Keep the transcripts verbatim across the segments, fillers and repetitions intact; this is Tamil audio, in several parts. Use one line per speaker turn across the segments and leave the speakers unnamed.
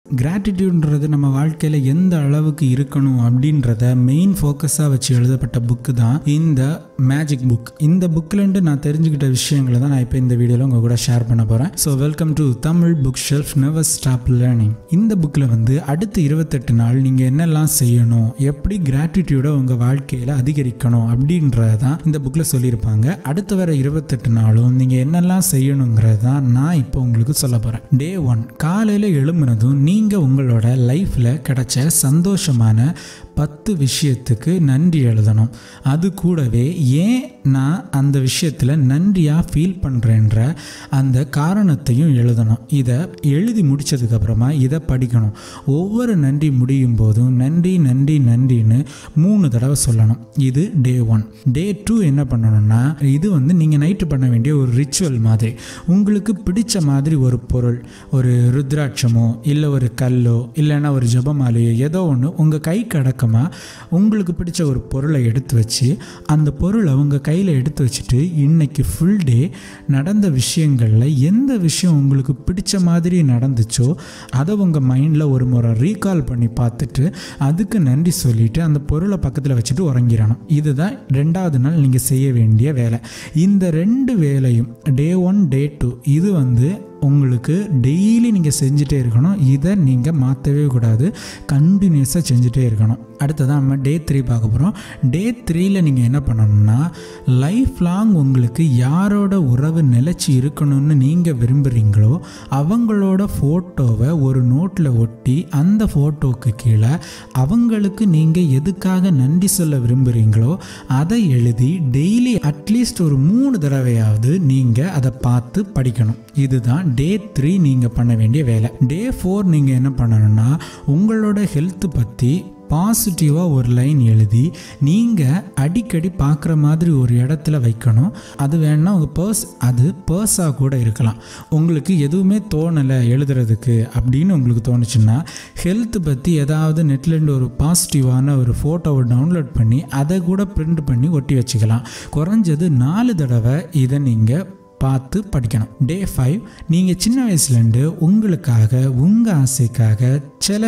கிராட்டிடியூட்ன்றது நம்ம வாழ்க்கையில் எந்த அளவுக்கு இருக்கணும் அப்படின்றத மெயின் ஃபோக்கஸாக வச்சு எழுதப்பட்ட புக்கு தான் இந்த மேஜிக் புக். இந்த புக்கிலேருந்து நான் தெரிஞ்சுக்கிட்ட விஷயங்களை தான் நான் இப்போ இந்த வீடியோவில் உங்கள் கூட ஷேர் பண்ண போகிறேன். So welcome to Tamil book shelf, never stop learning. இந்த புக்கில் வந்து அடுத்த இருபத்தெட்டு நாள் நீங்கள் என்னெல்லாம் செய்யணும், எப்படி கிராட்டிடியூடை உங்கள் வாழ்க்கையில் அதிகரிக்கணும் அப்படின்றது தான் இந்த புக்கில் சொல்லியிருப்பாங்க. அடுத்த வர இருபத்தெட்டு நாளும் நீங்கள் என்னெல்லாம் செய்யணுங்கிறது தான் நான் இப்போ உங்களுக்கு சொல்ல போகிறேன். டே ஒன், காலையில் எழும்புனதும் நீ நீங்கள் உங்களோட லைஃப்பில் கிடைச்ச சந்தோஷமான பத்து விஷயத்துக்கு நன்றி எழுதணும். அது கூடவே ஏன் நான் அந்த விஷயத்தில் நன்றியாக ஃபீல் பண்ணுறேன்ற அந்த காரணத்தையும் எழுதணும். இதை எழுதி முடித்ததுக்கப்புறமா இதை படிக்கணும். ஒவ்வொரு நன்றி முடியும் போதும் நன்றி நன்றி நன்றின்னு மூணு தடவை சொல்லணும். இது டே ஒன். டே டூ என்ன பண்ணணும்னா, இது வந்து நீங்கள் நைட்டு பண்ண வேண்டிய ஒரு ரிச்சுவல் மாதிரி. உங்களுக்கு பிடிச்ச மாதிரி ஒரு பொருள், ஒரு ருத்ராட்சமோ இல்லை ஒரு கல்லோ இல்லைன்னா ஒரு ஜபமாலையோ ஏதோ ஒன்று உங்கள் கை கடக்க உங்களுக்கு பிடிச்ச ஒரு பொருளை எடுத்து வச்சு அந்த பொருளை உங்கள் கையில் எடுத்து வச்சுட்டு இன்னைக்கு ஃபுல் டே நடந்த விஷயங்களில் எந்த விஷயம் உங்களுக்கு பிடிச்ச மாதிரி நடந்துச்சோ அதை உங்கள் மைண்டில் ஒரு முறை ரீகால் பண்ணி பார்த்துட்டு அதுக்கு நன்றி சொல்லிவிட்டு அந்த பொருளை பக்கத்தில் வச்சுட்டு உறங்கிடணும். இதுதான் ரெண்டாவது நாள் நீங்கள் செய்ய வேண்டிய வேலை. இந்த ரெண்டு வேலையும் டே ஒன் டே டூ இது வந்து உங்களுக்கு டெய்லி நீங்கள் செஞ்சுட்டே இருக்கணும். இதை நீங்கள் மாற்றவே கூடாது, கண்டினியூஸாக செஞ்சுட்டே இருக்கணும். அடுத்ததான் நம்ம டே த்ரீ பார்க்க போகிறோம். டே த்ரீயில் நீங்கள் என்ன பண்ணணும்னா, லைஃப் லாங் உங்களுக்கு யாரோட உறவு நிலைச்சி இருக்கணும்னு நீங்கள் விரும்புகிறீங்களோ அவங்களோட ஃபோட்டோவை ஒரு நோட்டில் ஒட்டி அந்த ஃபோட்டோவுக்கு கீழே அவங்களுக்கு நீங்கள் எதுக்காக நன்றி சொல்ல விரும்புகிறீங்களோ அதை எழுதி டெய்லி அட்லீஸ்ட் ஒரு மூணு தடவையாவது நீங்கள் அதை பார்த்து படிக்கணும். இதுதான் டே த்ரீ நீங்கள் பண்ண வேண்டிய வேலை. டே ஃபோர் நீங்கள் என்ன பண்ணணும்னா, உங்களோட ஹெல்த் பற்றி பாசிட்டிவாக ஒரு லைன் எழுதி நீங்கள் அடிக்கடி பார்க்குற மாதிரி ஒரு இடத்துல வைக்கணும். அது வேணால் உங்கள் பர்ஸ், அது பர்ஸாக கூட இருக்கலாம். உங்களுக்கு எதுவுமே தோணலை எழுதுறதுக்கு அப்படின்னு உங்களுக்கு தோணுச்சுன்னா ஹெல்த் பற்றி ஏதாவது நெட்லேருந்து ஒரு பாசிட்டிவான ஒரு ஃபோட்டோவை டவுன்லோட் பண்ணி அதை கூட பிரிண்ட் பண்ணி ஒட்டி வச்சுக்கலாம். குறைஞ்சது நாலு தடவை இதை நீங்கள் பார்த்து படிக்கணும். டே ஃபைவ், நீங்கள் சின்ன வயசுலேருந்து உங்களுக்காக உங்கள் ஆசைக்காக சில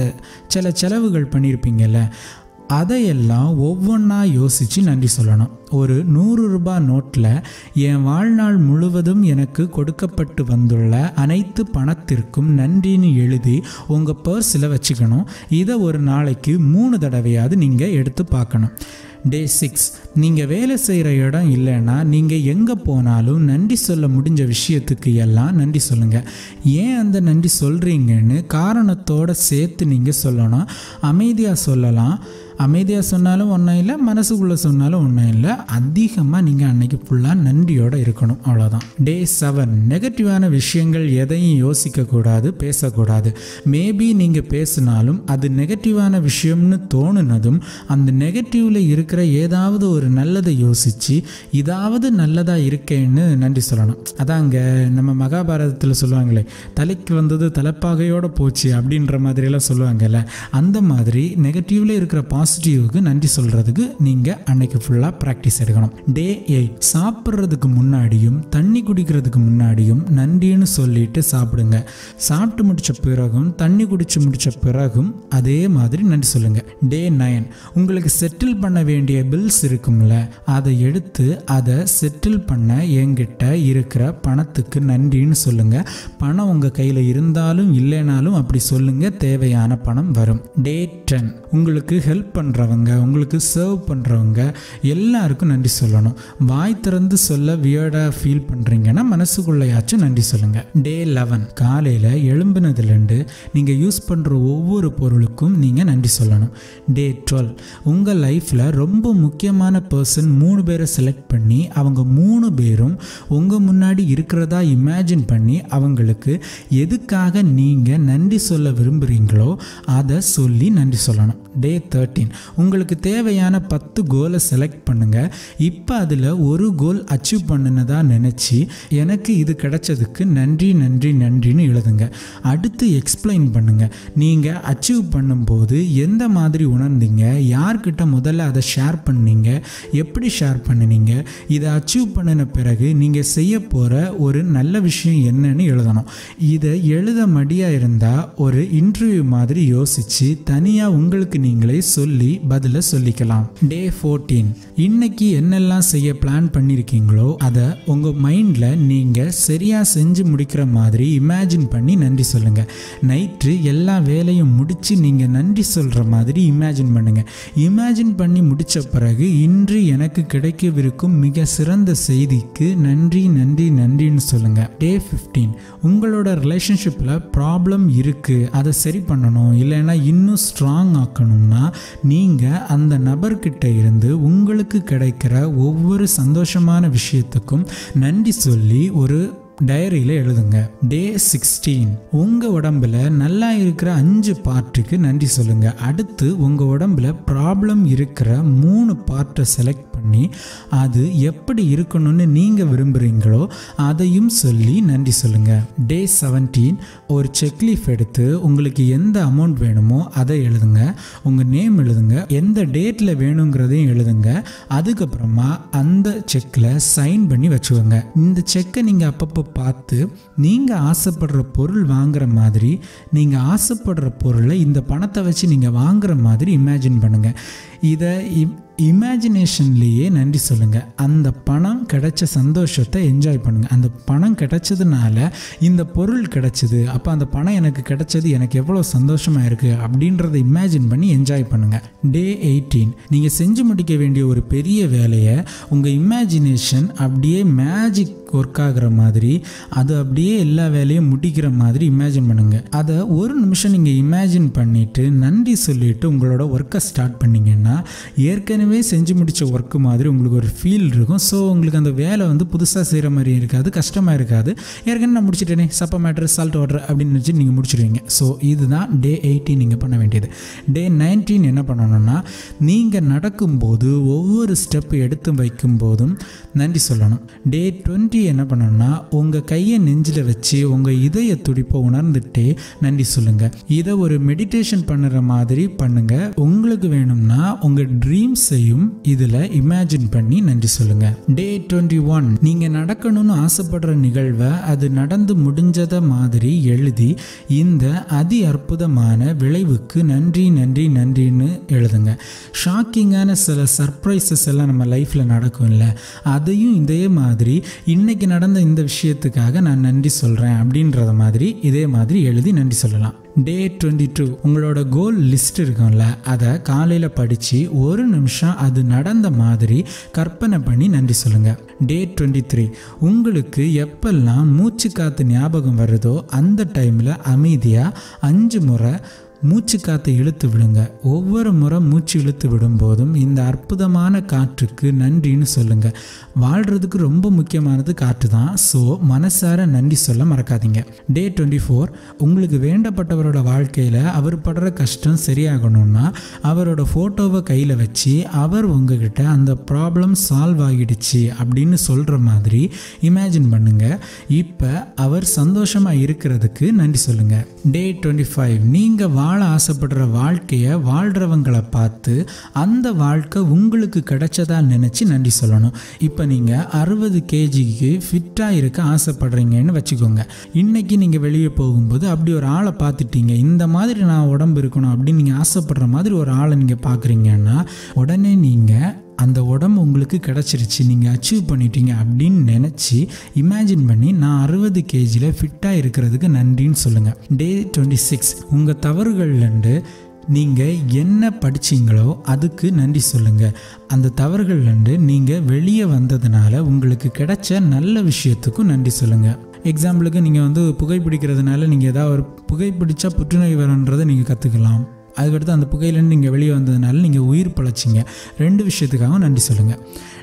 சில செலவுகள் பண்ணியிருப்பீங்கள்ல, அதையெல்லாம் ஒவ்வொன்றா யோசித்து நன்றி சொல்லணும். ஒரு நூறு ரூபாய் நோட்டில் என் வாழ்நாள் முழுவதும் எனக்கு கொடுக்கப்பட்டு வந்துள்ள அனைத்து பணத்திற்கும் நன்றின்னு எழுதி உங்கள் பர்ஸில் வச்சுக்கணும். இதை ஒரு நாளைக்கு மூணு தடவையாவது நீங்கள் எடுத்து பார்க்கணும். டே சிக்ஸ், நீங்கள் வேலை செய்கிற இடம் இல்லைன்னா நீங்கள் எங்கே போனாலும் நன்றி சொல்ல முடிஞ்ச விஷயத்துக்கு எல்லாம் நன்றி சொல்லுங்கள். ஏன் அந்த நன்றி சொல்கிறீங்கன்னு காரணத்தோடு சேர்த்து நீங்கள் சொல்லணும். அமைதியாக சொல்லலாம். அமைதியாக சொன்னாலும் ஒன்றும் இல்லை, மனசுக்குள்ளே சொன்னாலும் ஒன்றும் இல்லை. அதிகமாக நீங்கள் அன்னைக்கு ஃபுல்லாக நன்றியோடு இருக்கணும், அவ்வளோதான். டே செவன், நெகட்டிவான விஷயங்கள் எதையும் யோசிக்கக்கூடாது, பேசக்கூடாது. மேபி நீங்கள் பேசினாலும் அது நெகட்டிவான விஷயம்னு தோணுனதும் அந்த நெகட்டிவில் இருக்கிற ஏதாவது ஒரு நல்லதை யோசித்து இதாவது நல்லதாக இருக்கேன்னு நன்றி சொல்லணும். அதாங்க நம்ம மகாபாரதத்தில் சொல்லுவாங்களே, தலைக்கு வந்தது தலைப்பாகையோடு போச்சு அப்படின்ற மாதிரியெல்லாம் சொல்லுவாங்கல்ல, அந்த மாதிரி நெகட்டிவில் இருக்கிற பாசிட்டிவ்க்கு நன்றி சொல்கிறதுக்கு நீங்கள் அன்னைக்கு ஃபுல்லாக ப்ராக்டிஸ் எடுக்கணும். டே எயிட், சாப்பிட்றதுக்கு முன்னாடியும் தண்ணி குடிக்கிறதுக்கு முன்னாடியும் நன்றின்னு சொல்லிட்டு சாப்பிடுங்க. சாப்பிட்டு முடித்த பிறகும் தண்ணி குடிச்சு முடித்த பிறகும் அதே மாதிரி நன்றி சொல்லுங்கள். டே நைன், உங்களுக்கு செட்டில் பண்ண வேண்டிய பில்ஸ் இருக்கும்ல, அதை எடுத்து அதை செட்டில் பண்ண என்கிட்ட இருக்கிற பணத்துக்கு நன்றின்னு சொல்லுங்கள். பணம் உங்கள் கையில் இருந்தாலும் இல்லைனாலும் அப்படி சொல்லுங்கள், தேவையான பணம் வரும். டே டென், உங்களுக்கு ஹெல்ப் பண்ணுறவங்க, உங்களுக்கு சர்வ் பண்ணுறவங்க எல்லாருக்கும் நன்றி சொல்லணும். வாய் திறந்து சொல்ல வியர்டாக ஃபீல் பண்ணுறீங்கன்னா மனசுக்குள்ளையாச்சும் நன்றி சொல்லுங்கள். டே லெவன், காலையில் எழும்பினதுலேருந்து நீங்கள் யூஸ் பண்ணுற ஒவ்வொரு பொருளுக்கும் நீங்கள் நன்றி சொல்லணும். டே டுவெல், உங்கள் லைஃப்பில் ரொம்ப முக்கியமான பர்சன் மூணு பேரை செலக்ட் பண்ணி அவங்க மூணு பேரும் உங்கள் முன்னாடி இருக்கிறதா இமேஜின் பண்ணி அவங்களுக்கு எதுக்காக நீங்கள் நன்றி சொல்ல விரும்புகிறீங்களோ அதை சொல்லி நன்றி சொல்லணும். டே தேர்ட்டீன், ஃபிஃப்டீன் உங்களுக்கு தேவையான பத்து கோலை செலக்ட் பண்ணுங்கள். இப்போ அதில் ஒரு கோல் அச்சீவ் பண்ணினதா நினச்சி எனக்கு இது கிடைச்சதுக்கு நன்றி நன்றி நன்றின்னு எழுதுங்க. அடுத்து எக்ஸ்பிளைன் பண்ணுங்கள். நீங்கள் அச்சீவ் பண்ணும்போது எந்த மாதிரி உணர்ந்தீங்க, யார்கிட்ட முதல்ல அதை ஷேர் பண்ணீங்க, எப்படி ஷேர் பண்ணினீங்க, இதை அச்சீவ் பண்ணின பிறகு நீங்கள் செய்ய போகிற ஒரு நல்ல விஷயம் என்னன்னு எழுதணும். இதை எழுத மடியாக இருந்தால் ஒரு இன்டர்வியூ மாதிரி யோசித்து தனியாக உங்களுக்கு நீங்களே சொல்லி பதிலை சொல்லிக்கலாம். டே ஃபோர்டீன் இன்னைக்கு என்னெல்லாம் செய்ய பிளான் பண்ணியிருக்கீங்களோ அதை உங்கள் மைண்டில் நீங்கள் சரியாக செஞ்சு முடிக்கிற மாதிரி இமேஜின் பண்ணி நன்றி சொல்லுங்கள். நைட்டு எல்லா வேலையும் முடித்து நீங்கள் நன்றி சொல்கிற மாதிரி இமேஜின் பண்ணுங்கள். இமேஜின் பண்ணி முடித்த பிறகு இன்று எனக்கு கிடைக்கவிருக்கும் மிக சிறந்த செய்திக்கு நன்றி நன்றி நன்றின்னு சொல்லுங்கள். டே ஃபிஃப்டீன் உங்களோட ரிலேஷன்ஷிப்பில் ப்ராப்ளம் இருக்குது, அதை சரி பண்ணணும், இல்லைன்னா இன்னும் ஸ்ட்ராங் ஆக்கணும்னா நீங்கள் அந்த நபர்கிட்ட இருந்து உங்களுக்கு கிடைக்கிற ஒவ்வொரு சந்தோஷமான விஷயத்துக்கும் நன்றி சொல்லி ஒரு டைரியில் எழுதுங்க. டே சிக்ஸ்டீன் உங்கள் உடம்புல நல்லா இருக்கிற அஞ்சு பார்ட்டுக்கு நன்றி சொல்லுங்கள். அடுத்து உங்கள் உடம்புல ப்ராப்ளம் இருக்கிற மூணு பார்ட்டை செலக்ட் பண்ணி அது எப்படி இருக்கணும்னு நீங்கள் விரும்புகிறீங்களோ அதையும் சொல்லி நன்றி சொல்லுங்கள். டே செவன்டீன் ஒரு செக்லீஃப் எடுத்து உங்களுக்கு எந்த அமௌண்ட் வேணுமோ அதை எழுதுங்க. உங்கள் நேம் எழுதுங்க, எந்த டேட்டில் வேணுங்கிறதையும் எழுதுங்க. அதுக்கப்புறமா அந்த செக்கில் சைன் பண்ணி வச்சுக்கோங்க. இந்த செக்கை நீங்கள் அப்பப்போ பார்த்து நீங்கள் ஆசைப்படுற பொருள் வாங்குற மாதிரி, நீங்கள் ஆசைப்படுற பொருளை இந்த பணத்தை வச்சு நீங்கள் வாங்குற மாதிரி இமேஜின் பண்ணுங்கள். இதை இமேஜினேஷன்லேயே நன்றி சொல்லுங்கள். அந்த பணம் கிடைச்ச சந்தோஷத்தை என்ஜாய் பண்ணுங்கள். அந்த பணம் கிடைச்சதுனால இந்த பொருள் கிடைச்சிது, அப்போ அந்த பணம் எனக்கு கிடைச்சது எனக்கு எவ்வளோ சந்தோஷமாக இருக்குது அப்படின்றத இமேஜின் பண்ணி என்ஜாய் பண்ணுங்கள். டே எயிட்டீன் நீங்கள் செஞ்சு முடிக்க வேண்டிய ஒரு பெரிய வேலையை உங்கள் இமேஜினேஷன் அப்படியே மேஜிக் ஒர்க் ஆகிற மாதிரி, அது அப்படியே எல்லா வேலையும் முடிக்கிற மாதிரி இமேஜின் பண்ணுங்கள். அதை ஒரு நிமிஷம் நீங்கள் இமேஜின் பண்ணிவிட்டு நன்றி சொல்லிவிட்டு உங்களோட ஒர்க்கை ஸ்டார்ட் பண்ணிங்கன்னா ஏற்கனவே செஞ்சு முடித்த ஒர்க்கு மாதிரி உங்களுக்கு ஒரு ஃபீல் இருக்கும். ஸோ உங்களுக்கு அந்த வேலை வந்து புதுசாக செய்கிற மாதிரி இருக்காது, கஷ்டமாக இருக்காது. ஏற்கனவே நான் முடிச்சுட்டேனே, சப்ப மேட்ரு சால்ட் வாட்டர் அப்படின்னு நினச்சி நீங்கள் முடிச்சிடுவீங்க. ஸோ இதுதான் டே எயிட்டீன் நீங்கள் பண்ண வேண்டியது. டே நைன்டீன் என்ன பண்ணணும்னா, நீங்கள் நடக்கும்போது ஒவ்வொரு ஸ்டெப் எடுத்து வைக்கும் போதும் நன்றி சொல்லணும். டே டுவெண்ட்டி என்ன பண்ணணும்னா, உங்கள் கையை நெஞ்சில் வச்சு உங்கள் இதய துடிப்பை உணர்ந்துட்டே நன்றி சொல்லுங்கள். இதை ஒரு மெடிடேஷன் பண்ணுற மாதிரி பண்ணுங்கள். உங்களுக்கு வேணும்னா உங்கள் ட்ரீம்ஸையும் இதில் இமேஜின் பண்ணி நன்றி சொல்லுங்கள். டே டுவெண்ட்டி ஒன் நீங்கள் நடக்கணும்னு ஆசைப்படுற நிகழ்வை அது நடந்து முடிஞ்சதை மாதிரி எழுதி இந்த அதி அற்புதமான விளைவுக்கு நன்றி நன்றி நன்றின்னு எழுதுங்க. ஷாக்கிங்கான சில சர்ப்ரைசஸ் எல்லாம் நம்ம லைஃப்பில் நடக்கும் இல்லை, அதையும் இதே மாதிரி இன்னைக்கு நடந்த இந்த விஷயத்துக்காக நான் நன்றி சொல்கிறேன் அப்படின்றத மாதிரி இதே மாதிரி எழுதி நன்றி சொல்லலாம். டே டுவெண்ட்டி டூ உங்களோட கோல் லிஸ்ட் இருக்கும்ல, அதை காலையில் படித்து ஒரு நிமிஷம் அது நடந்த மாதிரி கற்பனை பண்ணி நன்றி சொல்லுங்கள். டே டுவெண்ட்டி த்ரீ உங்களுக்கு எப்பெல்லாம் மூச்சு காற்று ஞாபகம் வருதோ அந்த டைமில் அமைதியாக அஞ்சு முறை மூச்சு காற்றை இழுத்து விடுங்க. ஒவ்வொரு முறை மூச்சு இழுத்து விடும்போதும் இந்த அற்புதமான காற்றுக்கு நன்றின்னு சொல்லுங்கள். வாழ்கிறதுக்கு ரொம்ப முக்கியமானது காற்று தான். ஸோ மனசார நன்றி சொல்ல மறக்காதீங்க. டே டுவெண்ட்டி ஃபோர் உங்களுக்கு வேண்டப்பட்டவரோட வாழ்க்கையில் அவர் படுற கஷ்டம் சரியாகணும்னா அவரோட ஃபோட்டோவை கையில் வச்சு அவர் உங்ககிட்ட அந்த ப்ராப்ளம் சால்வ் ஆகிடுச்சு அப்படின்னு சொல்கிற மாதிரி இமேஜின் பண்ணுங்கள். இப்போ அவர் சந்தோஷமாக இருக்கிறதுக்கு நன்றி சொல்லுங்கள். டே டுவெண்ட்டி ஃபைவ் நீங்கள் வாழ ஆசைப்படுற வாழ்க்கையை வாழ்கிறவங்களை பார்த்து அந்த வாழ்க்கை உங்களுக்கு கிடைச்சதா நினச்சி நன்றி சொல்லணும். இப்போ நீங்கள் அறுபது கேஜிக்கு ஃபிட்டாக இருக்க ஆசைப்படுறீங்கன்னு வச்சுக்கோங்க. இன்றைக்கி நீங்கள் வெளியே போகும்போது அப்படி ஒரு ஆளை பார்த்துட்டீங்க, இந்த மாதிரி நான் உடம்பு இருக்கணும் அப்படின்னு நீங்கள் ஆசைப்படுற மாதிரி ஒரு ஆளை நீங்கள் பார்க்குறீங்கன்னா உடனே நீங்கள் அந்த உடம்பு உங்களுக்கு கிடச்சிருச்சு, நீங்கள் அச்சீவ் பண்ணிட்டீங்க அப்படின்னு நினச்சி இமேஜின் பண்ணி நான் அறுபது கேஜியில் ஃபிட்டாக இருக்கிறதுக்கு நன்றின்னு சொல்லுங்கள். டே டுவெண்ட்டி சிக்ஸ் உங்கள் தவறுகள்லேருந்து நீங்கள் என்ன படிச்சிங்களோ அதுக்கு நன்றி சொல்லுங்கள். அந்த தவறுகள்லேருந்து நீங்கள் வெளியே வந்ததுனால உங்களுக்கு கிடைச்ச நல்ல விஷயத்துக்கும் நன்றி சொல்லுங்கள். எக்ஸாம்பிளுக்கு நீங்கள் வந்து புகைப்பிடிக்கிறதுனால நீங்கள் ஏதாவது ஒரு புகைப்பிடிச்சா புற்றுநோய் வரும்ன்றதை நீங்கள் கற்றுக்கலாம். அதுக்கடுத்து அந்த புகையிலேருந்து நீங்கள் வெளியே வந்ததுனால நீங்கள் உயிர் பழச்சிங்க. ரெண்டு விஷயத்துக்காகவும் நன்றி சொல்லுங்கள்.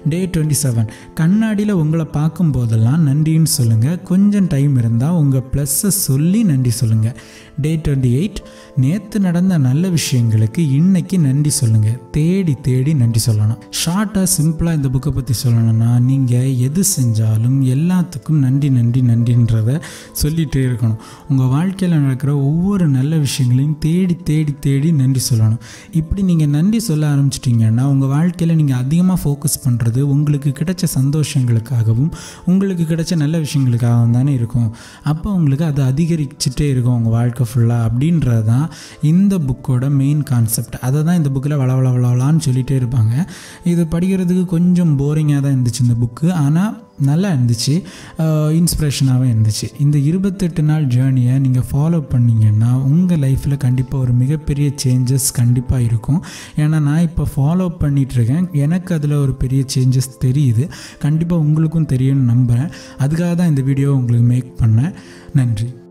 டே டுவெண்ட்டி செவன் கண்ணாடியில் உங்களை பார்க்கும் போதெல்லாம் நன்றின்னு சொல்லுங்கள். கொஞ்சம் டைம் இருந்தால் உங்கள் ப்ளஸ்ஸை சொல்லி நன்றி சொல்லுங்கள். டே டுவெண்ட்டி எயிட் நேற்று நடந்த நல்ல விஷயங்களுக்கு இன்னைக்கு நன்றி சொல்லுங்கள். தேடி தேடி நன்றி சொல்லணும். ஷார்ட்டாக சிம்பிளாக இந்த புக்கை பற்றி சொல்லணும்னா, நீங்கள் எது செஞ்சாலும் எல்லாத்துக்கும் நன்றி நன்றி நன்றின்றதை சொல்லிகிட்டே இருக்கணும். உங்கள் வாழ்க்கையில் நடக்கிற ஒவ்வொரு நல்ல விஷயங்களையும் தேடி தேடி தேடி நன்றி சொல்லணும். இப்படி நீங்கள் நன்றி சொல்ல ஆரம்பிச்சிட்டிங்கன்னா உங்கள் வாழ்க்கையில் நீங்கள் அதிகமாக ஃபோக்கஸ் பண்ணுறது உங்களுக்கு கிடைச்ச சந்தோஷங்களுக்காகவும் உங்களுக்கு கிடைச்ச நல்ல விஷயங்களுக்காகவும் தானே இருக்கும். அப்போ உங்களுக்கு அது அதிகரிச்சுட்டே இருக்கும் உங்கள் வாழ்க்கை ஃபுல்லாக. அப்படின்றது தான் இந்த புக்கோட மெயின் கான்செப்ட். அதை தான் இந்த புக்கில் வள வள வளவலான்னு சொல்லிகிட்டே இருப்பாங்க. இது படிக்கிறதுக்கு கொஞ்சம் போரிங்காக தான் இருந்துச்சு இந்த புக்கு. ஆனால் நல்லா இருந்துச்சு, இன்ஸ்பிரேஷனாகவும் இருந்துச்சு. இந்த இருபத்தெட்டு நாள் ஜேர்னியை நீங்கள் ஃபாலோ பண்ணிங்கன்னா உங்கள் லைஃப்பில் கண்டிப்பாக ஒரு மிகப்பெரிய சேஞ்சஸ் கண்டிப்பாக இருக்கும். ஏன்னா நான் இப்போ ஃபாலோ பண்ணிகிட்ருக்கேன், எனக்கு அதில் ஒரு பெரிய சேஞ்சஸ் தெரியுது. கண்டிப்பாக உங்களுக்கும் தெரியும்னு நம்புகிறேன். அதுக்காக தான் இந்த வீடியோ உங்களுக்கு மேக் பண்ணேன். நன்றி.